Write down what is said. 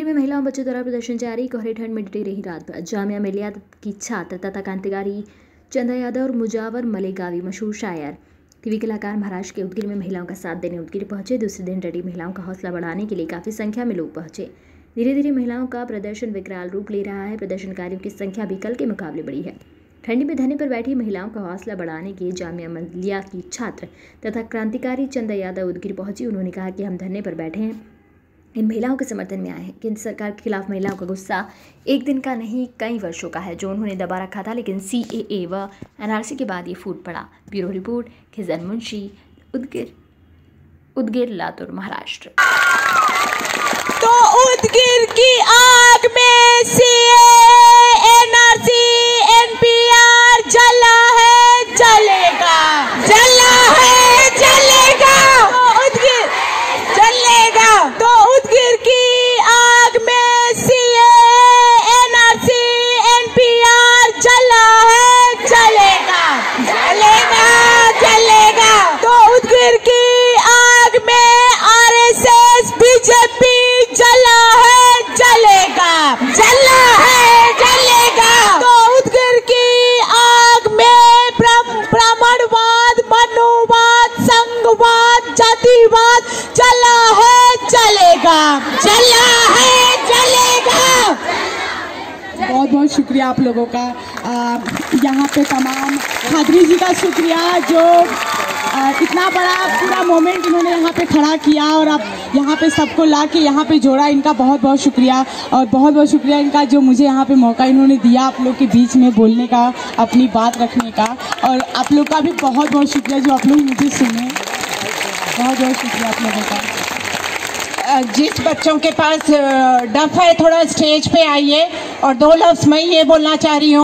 टिहरी में महिलाओं बच्चों द्वारा प्रदर्शन जारी। कोहरे ठंड में डटी रही रात भर। जामिया मिलिया की छात्र तथा क्रांतिकारी चंदा यादव और मुजावर मलेगावी मशहूर शायर टीवी कलाकार महाराष्ट्र के उदगीर में महिलाओं का साथ देने उदगीर पहुंचे। दूसरे दिन डटी महिलाओं का हौसला बढ़ाने के लिए काफी संख्या में लोग पहुंचे। धीरे धीरे महिलाओं का प्रदर्शन विकराल रूप ले रहा है। प्रदर्शनकारियों की संख्या भी कल के मुकाबले बढ़ी है। ठंडी में धरने पर बैठी महिलाओं का हौसला बढ़ाने के जामिया मिलिया की छात्र तथा क्रांतिकारी चंदा यादव उदगीर पहुंची। उन्होंने कहा कि हम धरने पर बैठे हैं, इन महिलाओं के समर्थन में आए हैं। केंद्र सरकार के खिलाफ महिलाओं का गुस्सा एक दिन का नहीं कई वर्षों का है, जो उन्होंने दबा रखा था, लेकिन CAA व NRC के बाद ये फूट पड़ा। Bureau report, Khizar Munshi, Udgir Latur, Maharashtra. तो उदगीर की आग में CAA, NRC, NPR जला है, जलेगा, जला है, जलेगा, तो उदगीर जलेगा। तो उदगीर की आग में CAA, NRC, NPR जला है, जलेगा, जलेगा, जलेगा। तो उदगीर की आग में RSS, BJP जला है, जलेगा, जला है, जलेगा। तो उदगीर की आग में ब्राह्मणवाद, मनुवाद, संघवाद, जातिवाद जला है, जलेगा, जला है, जलेगा। बहुत बहुत शुक्रिया आप लोगों का। यहाँ पे तमाम खादरी जी का शुक्रिया, जो इतना बड़ा पूरा मोमेंट इन्होंने यहाँ पे खड़ा किया और अब यहाँ पे सबको ला के यहाँ पे जोड़ा। इनका बहुत बहुत शुक्रिया और बहुत बहुत शुक्रिया इनका, जो मुझे यहाँ पे मौका इन्होंने दिया आप लोग के बीच में बोलने का, अपनी बात रखने का। और आप लोग का भी बहुत बहुत शुक्रिया जो आप लोग मुझे सुने। बहुत बहुत शुक्रिया आप लोगों का। जिस बच्चों के पास डफ है, थोड़ा स्टेज पे आइए। और 2 लफ्ज़ मैं ये बोलना चाह रही हूँ।